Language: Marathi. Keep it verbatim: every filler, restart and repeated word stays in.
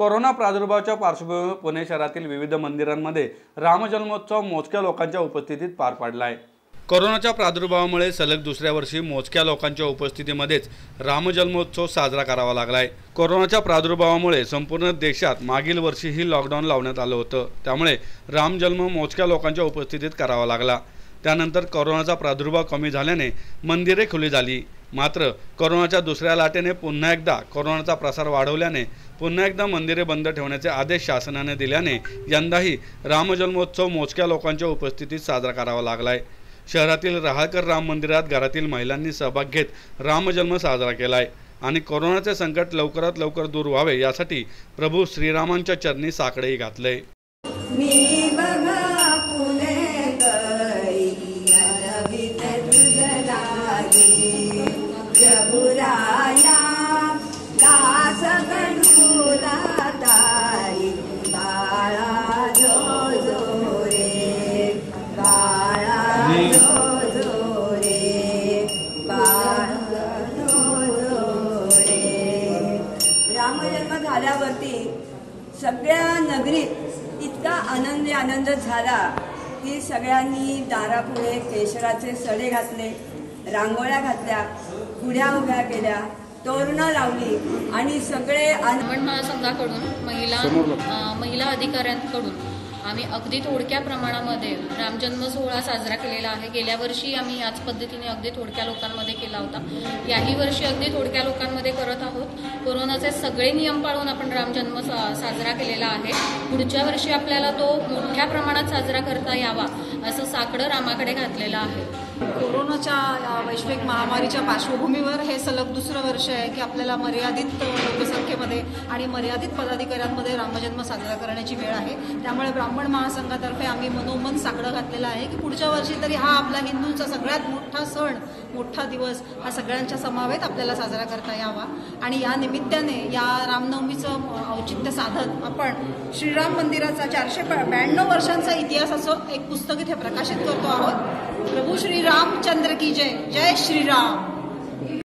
कोरोना प्रादुर्भावाच्या पार्श्वभूमीवर पुणे शहरातील विविध मंदिरांमध्ये रामजन्मोत्सव मोजक्या लोकांच्या उपस्थितीत पार पडला आहे। कोरोनाच्या प्रादुर्भावामुळे सलग दुसऱ्या वर्षी मोजक्या लोकांच्या उपस्थितीमध्येच रामजन्मोत्सव साजरा करावा लागला आहे। कोरोनाच्या प्रादुर्भावामुळे संपूर्ण देशात मागील वर्षीही लॉकडाऊन लावण्यात आलं होतं, त्यामुळे रामजन्म मोजक्या लोकांच्या उपस्थितीत करावा लागला। त्यानंतर कोरोनाचा प्रादुर्भाव कमी झाल्याने मंदिरे खुली झाली। मात्र कोरोनाच्या दुसऱ्या लाटेने पुन्हा एकदा कोरोनाचा प्रसार वाढवल्याने पुन्हा एकदा मंदिरे बंद ठेवण्याचे आदेश शासनाने दिल्याने यंदाही रामजन्मोत्सव मोजक्या लोकांच्या उपस्थितीत साजरा करावा लागला आहे। शहरातील रहाळकर राम मंदिरात घरातील महिलांनी सहभाग घेत रामजन्म साजरा केला आहे आणि कोरोनाचे संकट लवकरात लवकर दूर व्हावे यासाठी प्रभू श्रीरामांच्या चरणी साकडे घातले। रामजन्म झाल्यावरती सगळ्या नगरीत इतका आनंद आनंद झाला की सगळ्यांनी दारापुढे केशराचे सडे घातले, रांगोळ्या घातल्या, गुढ्या उभ्या केल्या, तोरणं लावली आणि सगळे ब्राह्मण महासंघाकडून महिला महिला अधिकाऱ्यांकडून आम्ही अगदी थोडक्या प्रमाणामध्ये रामजन्म सोहळा साजरा केलेला आहे। गेल्या वर्षी आम्ही याच पद्धतीने अगदी थोडक्या लोकांमध्ये केला होता, याही वर्षी अगदी थोडक्या लोकांमध्ये करत आहोत। कोरोनाचे सगळे नियम पाळून आपण रामजन्म साजरा केलेला आहे। पुढच्या वर्षी आपल्याला तो मोठ्या प्रमाणात साजरा करता यावा असं साकडं रामाकडे घातलेलं आहे। कोरोनाच्या वैश्विक महामारीच्या पार्श्वभूमीवर हे सलग दुसरं वर्ष आहे की आपल्याला मर्यादित लोकसंख्येमध्ये आणि मर्यादित पदाधिकाऱ्यांमध्ये रामजन्म साजरा करण्याची वेळ आहे। त्यामुळे ब्राह्मण महासंघातर्फे आम्ही मनोमन साकडं घातलेलं आहे की पुढच्या वर्षी तरी हा आपला हिंदूंचा सगळ्यात मोठा सण, मोठा दिवस हा सगळ्यांच्या समवेत आपल्याला साजरा करता यावा आणि या निमित्ताने या रामनवमीचं औचित्य साधत आपण श्रीराम मंदिराचा चारशे ब्याण्णव वर्षांचा इतिहास असं एक पुस्तक इथे प्रकाशित करतो आहोत। प्रभू श्री रामचंद्र की जय, जय श्रीराम।